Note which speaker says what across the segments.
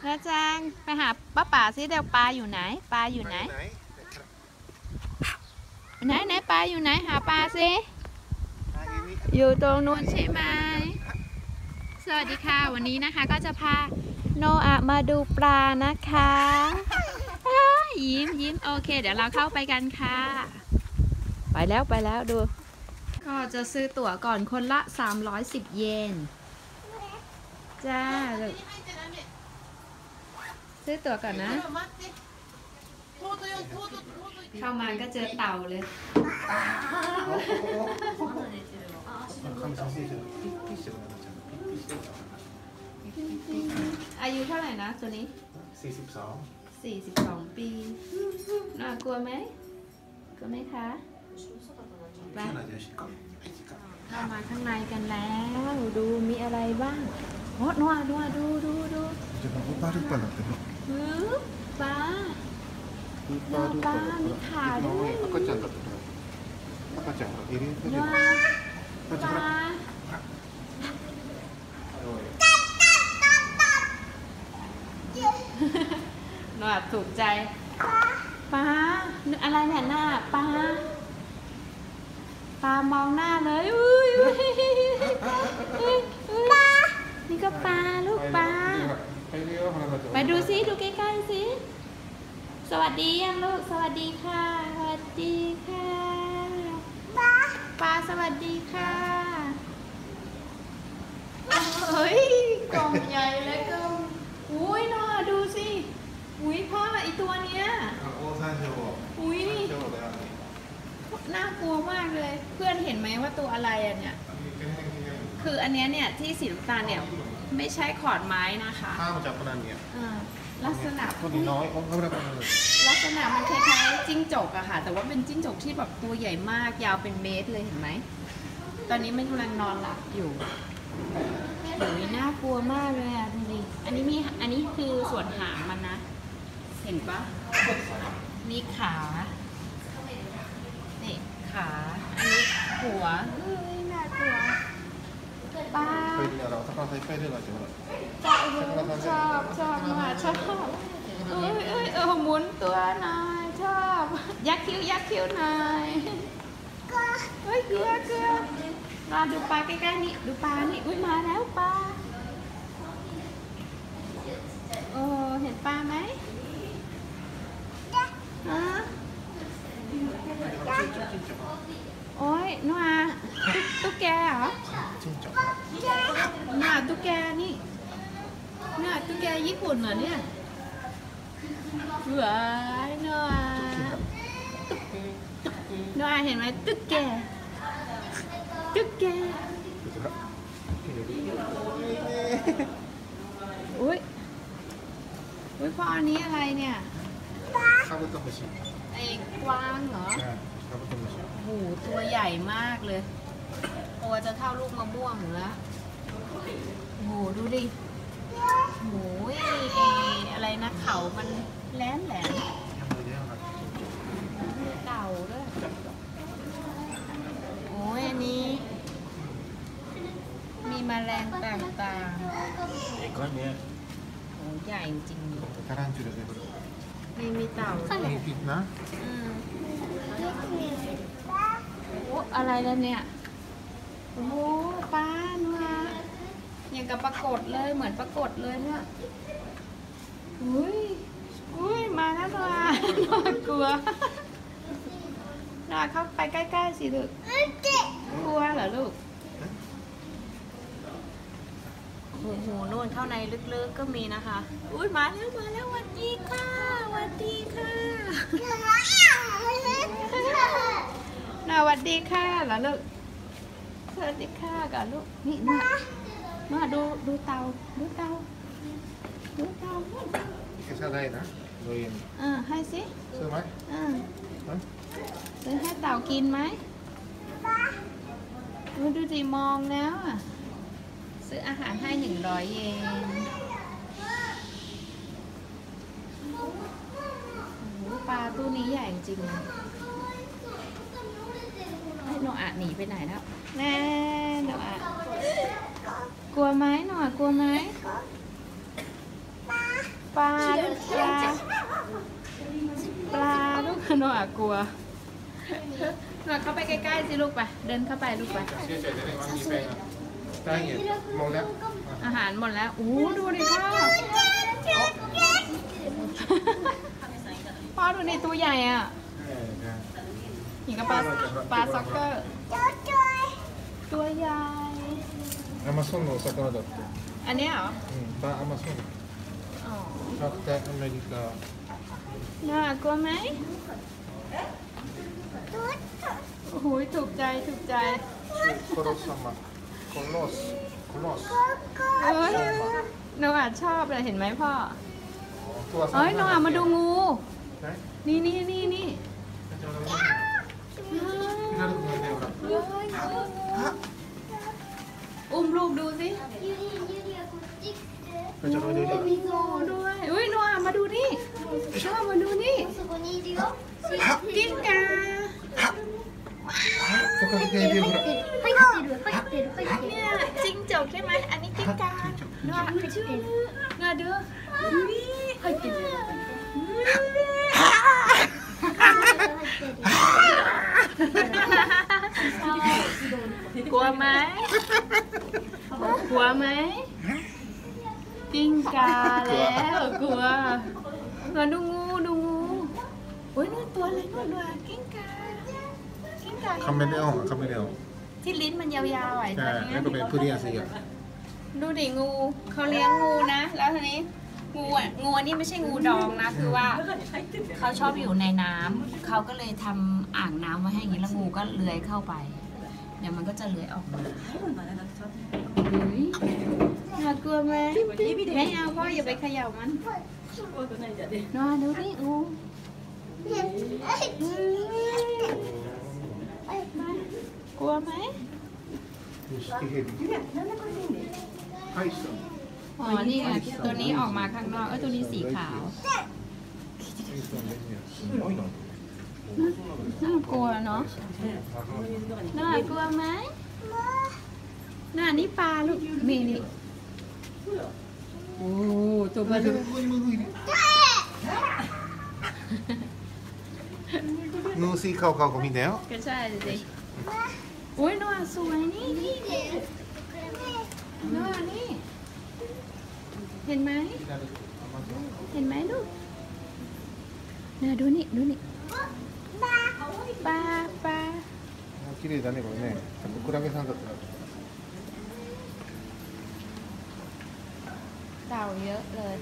Speaker 1: พระจังไปหาป้าป่าซิเดี๋ยวปลาอยู่ไหนปลาอยู่ไหนไหนปลาอยู่ไหนหาปลาซิอยู่ตรงนู้นใช่ไหมสวัสดีค่ะวันนี้นะคะก็จะพาโนอามาดูปลานะคะยิ้มโอเคเดี๋ยวเราเข้าไปกันค่ะไปแล้วดูก็จะซื้อตั๋วก่อนคนละ310 เยนจ้าซื้อตั๋วก่อนนะเข้ามาก็เจอเต่าเลยอายุเท่าไหร่นะตัวนี้42 ปีน่ากลัวไหมกลัวไหมคะไปเข้ามาข้างในกันแล้วดูมีอะไรบ้างโอ้นัวดูปลามีขาด้วยนัวปลาหนวดถูกใจปลาอะไรเนี่ยหน้าปลามองหน้าเลยนี่ก็ปลาลูกปลาไปดูซิดูใกล้ๆสิสวัสดียังลูกสวัสดีค่ะสวัสดีค่ะปลาสวัสดีค่ะเฮ้ยกล่องใหญ่เลยกล่องอุ้ยน่าดูสิอุ้ยพ่อไอตัวเนี้ยอุ้ยน่ากลัวมากเลยเพื่อนเห็นไหมว่าตัวอะไรอ่ะเนี่ยคืออันเนี้ยเนี่ยที่สีน้ำตาลเนี่ยไม่ใช่ขอนไม้นะคะลักษณะลักษณะมันคล้ายๆจิ้งจกอะค่ะแต่ว่าเป็นจิ้งจกที่แบบตัวใหญ่มากยาวเป็นเมตรเลยเห็นไหมตอนนี้มันกำลังนอนหลับอยู่โอ้ยน่ากลัวมากเลยอะดูดิอันนี้คือส่วนหางมันนะเห็นปะนี่ขานี่ขาอันนี้หัวน่ากลัวป้าชอบมากชอบหมุนตัวหน่อยชอบยักคิ้วหน่อยเฮ้ยเกลือมาดูปลาใกล้ๆนี่ดูปลานี่อุ้ยมาแล้วปลาเห็นปลาไหมโอ้ยนัวตุ๊กแกเหรอนัวตุ๊กแกนี่นัวตุ๊กแกญี่ปุ่นเหรอเนี่ยว้ายนัวเห็นไหมตุ๊กแกอุ้ยพ่ออันนี้อะไรเนี่ยไอ้กวางเหรอโอ้โหตัวใหญ่มากเลยตัวจะเท่าลูกมะม่วงแล้วโอ้โหดูดิโอ้โหอะไรนะเขามันแหลมเต่าด้วยโอ้ยอันนี้มีแมลงต่างๆโอ้ใหญ่จริงมีเต่านะโอ้อะไรแล้วเนี่ยโอ้ปลาเนื้ออย่างกับปรากฏเลยเหมือนปรากฏเลยเนี่ยอุ้ยมาแล้วน่ากลัวน่าเข้าไปใกล้ๆสิลูกกลัวเหรอลูกโอ้โหโน่นเข้าในลึกๆก็มีนะคะอุ้ยมาแล้วสวัสดีค่ะสวัสดีค่ะสวัสดีค่ะเหรอลูกสวัสดีค่ะก่อนลูกนี่มาดูเตา
Speaker 2: ได้นะโดย
Speaker 1: ให้สิ
Speaker 2: ซื้อไหม
Speaker 1: ซื้อให้เต่ากินไหมดูสิมองแล้วซื้ออาหารให้100 เยนปลาตู้นี้ใหญ่จริงให้โนอาหนีไปไหนแล้วแน่โนอากลัวไหมหน่อยกลัวไหมปลาลูกปลาลูกโนอากลัวโนอาเข้าไปใกล้ๆสิลูกไปเดินเข้าไปลูกไป
Speaker 2: เชื่อใจได้ว่ามีแป้งได้เงี้ยมองแล้ว
Speaker 1: อาหารหมดแล้วอู้ดูดิพ่อ พ่อดูในตัวใหญ่อ่ะอย่างกับปลาซ็อกเกอร์ตัวใหญ่
Speaker 2: アマゾンのお魚だって。
Speaker 1: อันเนี้ยเหรอ
Speaker 2: バアマゾン。
Speaker 1: อ๋อ
Speaker 2: カクテアメリカ。
Speaker 1: น่ากลัวไหมโอ้โหถูกใจถูกใจ
Speaker 2: コロサマ。コロス。コロス。
Speaker 1: เอ้ยโนอาชอบเลยเห็นไหมพ่อ
Speaker 2: ตัว
Speaker 1: เอ้ยโนอามาดูงู
Speaker 2: ไหน
Speaker 1: นี่นี่นี่นี่
Speaker 2: なるほどね、ほら。
Speaker 1: อุ้มลูกดูสิ
Speaker 2: これじゃこれでいいか
Speaker 1: มีงูด้วยอุ้ยโนอามาดูนี่โนอามาดูนี่กิ้งก่า
Speaker 2: 他に手でほら。
Speaker 1: เนี่ยจิ้งจกใช่ไหมอันนี้กิ้งก่าโนอาชื่อโนอาดูกลัวไหมกลัวไหมกิ้งก่าแล้วกลัวมาดูงูดูงูโอ้ยนู่นตัวอะไรนู่นดูกิ้งก่ากิ้งก่า
Speaker 2: カメレオン、カメレオン。
Speaker 1: ที่ลิ้นมันยาวๆไอ้ตัว
Speaker 2: ใช่
Speaker 1: นี้
Speaker 2: แล้วก็เป็นプリンアスが。
Speaker 1: ดูดิงูเขาเลี้ยงงูนะแล้วทีนี้งูอันนี้ไม่ใช่งูดองนะคือว่าเขาชอบอยู่ในน้ำเขาก็เลยทำอ่างน้ำไว้ให้อย่างนี้แล้วงูก็เลื้อยเข้าไปเดี๋ยวมันก็จะเลื้อยออกมาน่ากลัวไหมไม่เอาพ่ออย่าไปเขย่ามันนอนดูดิงูกลัวไหม
Speaker 2: ニシキヘビ。ハイソン。
Speaker 1: อ๋อนี่ไงตัวนี้ออกมาข้างนอกตัวนี้สีขาว
Speaker 2: ハイソンレニア。すごいな。
Speaker 1: น่ากลัวเนาะน่ากลัวไหมน่านี่ปลาลูกนี่นี่โอ้ตัวปลาลูก
Speaker 2: ヌーシーカオカオコ見たよ。
Speaker 1: ก็ใช่สิโอ้ยน่าสวยนี่นี่น่านี่เห็นไหมเห็นไหมลูกน่าดูนี่ดูนี่ปลาปลา
Speaker 2: 綺麗だねこれね。クラゲさんだったら。
Speaker 1: เต่าเยอะเลย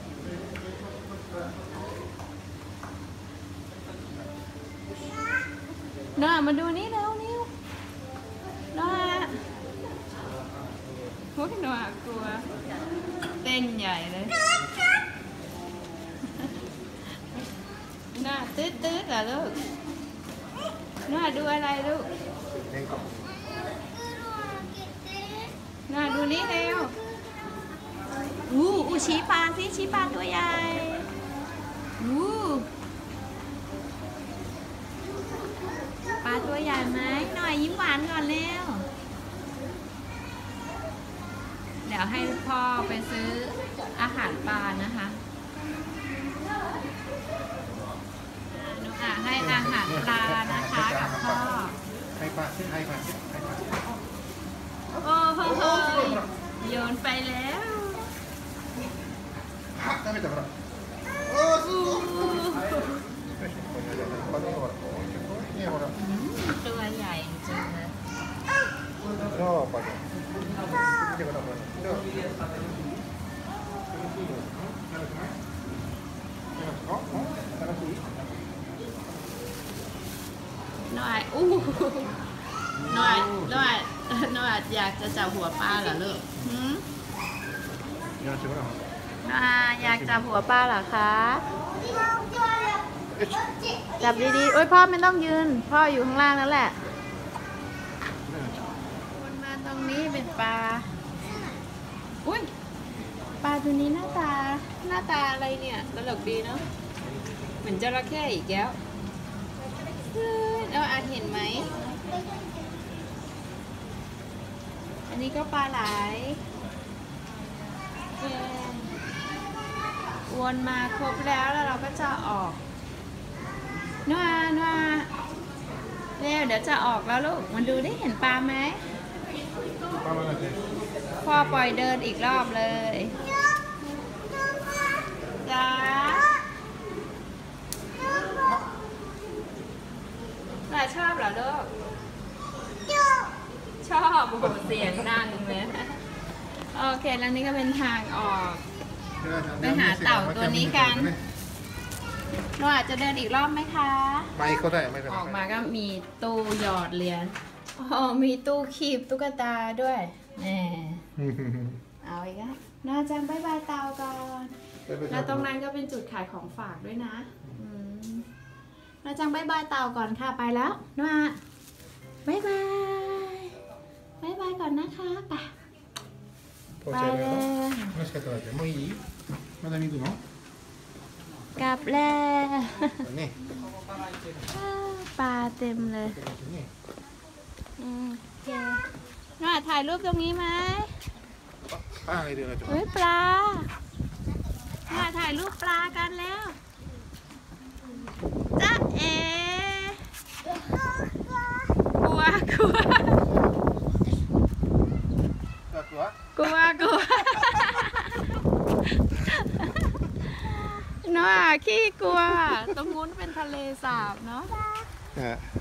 Speaker 1: น่ามาดูนี่แล้วนิ้วน่าโอ้ยน่ากลัวเต้นใหญ่เลยน่าตืดๆเหรอลูกน่าดูอะไรลูกน่าดูนี่เร็วอู้ชี้ปลาสิชี้ปลาตัวใหญ่ปลาตัวใหญ่ไหมหน่อยยิ้มหวานก่อนเร็วเดี๋ยวให้พ่อไปซื้ออาหารปลานะคะหนูให้อาหารปลานะคะกับพ่อ
Speaker 2: ハイパー、ハイパー、ハイパー。
Speaker 1: โอ้โหโยนไปแล้ว
Speaker 2: あ、食べたほら。おお、すごい。ねほら。
Speaker 1: ตัวใหญ่จริงๆเลย
Speaker 2: じゃあ、パパ。見てください。じゃあ。
Speaker 1: น้อยน้อยอยากจะจับหัวปลาเหรอลูกน้อยอยากจับหัวปลาเหรอคะจับดีๆโอ้ยพ่อไม่ต้องยืนพ่ออยู่ข้างล่างนั่นแหละวนมาตรงนี้เป็นปลาอุ้ยปลาตัวนี้หน้าตาอะไรเนี่ยตลกดีเนาะเหมือนจระเข้อีกแล้วเราอาจเห็นไหมอันนี้ก็ปลาไหลโอ้วนมาครบแล้วเราก็จะออกนัวเร็วเดี๋ยวจะออกแล้วลูกมาดูได้เห็นปลาไหมพ่อปล่อยเดินอีกรอบเลยจ้าเราชอบเหรอลูกชอบโอ้โหเสียงดังเลยโอเคแล้วนี่ก็เป็นทางออกไปหาเต่าตัวนี้กันเราอาจจะเดินอีกรอบไหมคะ
Speaker 2: ไม่ก็ได้ไม่เป็นไร
Speaker 1: ออกมาก็มีตู้หยอดเหรียญอ๋อมีตู้คีบตุ๊กตาด้วยแหมเอาอีกแล้วน่าจังบายบายเต่าก่อนแล้วตรงนั้นก็เป็นจุดขายของฝากด้วยนะน่าจังบายบายเต่าก่อนค่ะไปแล้วน่าบายบายก่อนนะคะไปเลย กลับแล้วปลาเต็มเลยโอเคน่าถ่ายรูปตรงนี้ไหมเฮ้ยปลาน่าถ่ายรูปปลากันแล้วจ๊ะเอ๋กลัวน้าขี้กลัวตรงนู้นเป็นทะเลสาบเนาะ